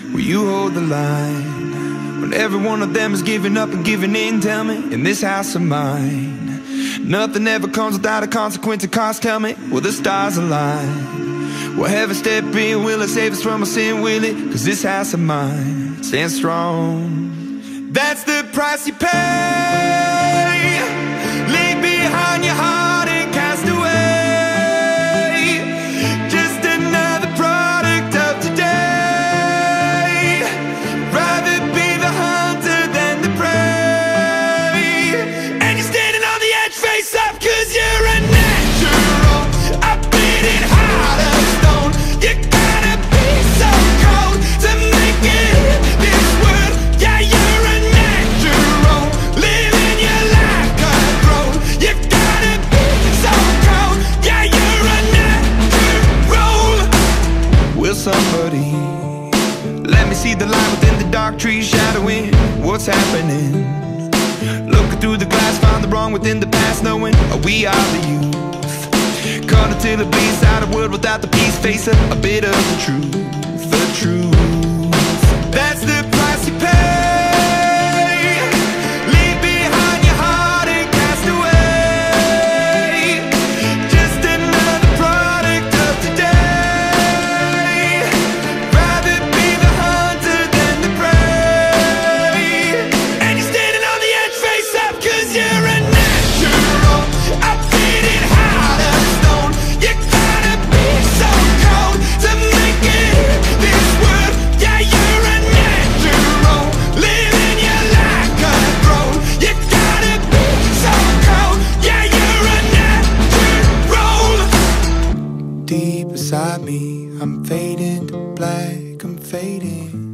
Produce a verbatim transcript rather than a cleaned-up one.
Will you hold the line when every one of them is giving up and giving in? Tell me, in this house of mine, nothing ever comes without a consequence and cost. Tell me, will the stars align? Will heaven step in? Will it save us from our sin? Will it? Cause this house of mine stands strong. That's the price you pay. Leave behind your heart and cast away. Just another product of today. Rather be the hunter than the prey. And you're standing on the edge face up, cause you're a natural. A beating heart of stone. You gotta be so cold to make it in this world. Yeah, you're a natural, living your life cutthroat. You gotta be so cold. Yeah, you're a natural. Will somebody let me see the light within the dark trees shadowing what's happening? Looking through the glass, find the wrong within the past, knowing we are the youth. Caught until it bleeds out a world without the peace. Face a, a bit of the truth, the truth. That's the price you pay. Leave behind your heart and cast away. Just another product of today. Rather be the hunter than the prey. And you're standing on the edge face up, cause you're a natural. A beating heart of stone. You gotta be so cold to make it in this world. Yeah, you're a natural, living your life cutthroat. You gotta be so cold. Yeah, you're a natural. Deep beside me, I'm fading to black, I'm fading.